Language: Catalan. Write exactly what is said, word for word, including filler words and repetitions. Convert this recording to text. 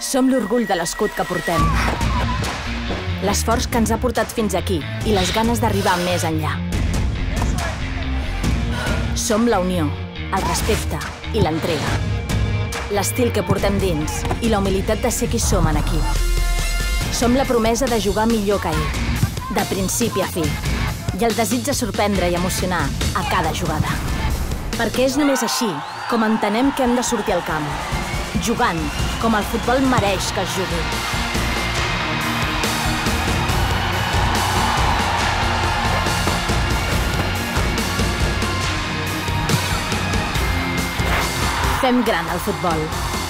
Som l'orgull de l'escut que portem. L'esforç que ens ha portat fins aquí i les ganes d'arribar més enllà. Som la unió, el respecte i l'entrega. L'estil que portem dins i la humilitat de ser qui som en equip. Som la promesa de jugar millor que ahir, de principi a fi, i el desig de sorprendre i emocionar a cada jugada. Perquè és només així com entenem que hem de sortir al camp, jugant com el futbol mereix que es jugui. Fem gran el futbol.